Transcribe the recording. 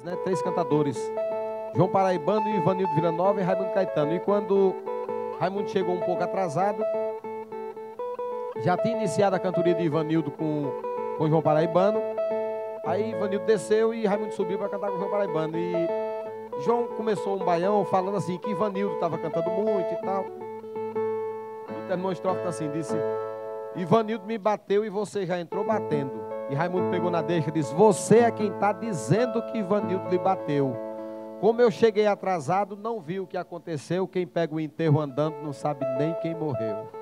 né, 3 cantadores, João Paraibano, Ivanildo Villanova e Raimundo Caetano. E quando Raimundo chegou um pouco atrasado, já tinha iniciado a cantoria de Ivanildo com João Paraibano. Aí Ivanildo desceu e Raimundo subiu para cantar com João Paraibano. E João começou um baião falando assim, que Ivanildo estava cantando muito e tal. E terminou a estrofe assim, disse: Ivanildo me bateu e você já entrou batendo. E Raimundo pegou na deixa e disse: você é quem está dizendo que Ivanildo lhe bateu. Como eu cheguei atrasado, não vi o que aconteceu. Quem pega o enterro andando não sabe nem quem morreu.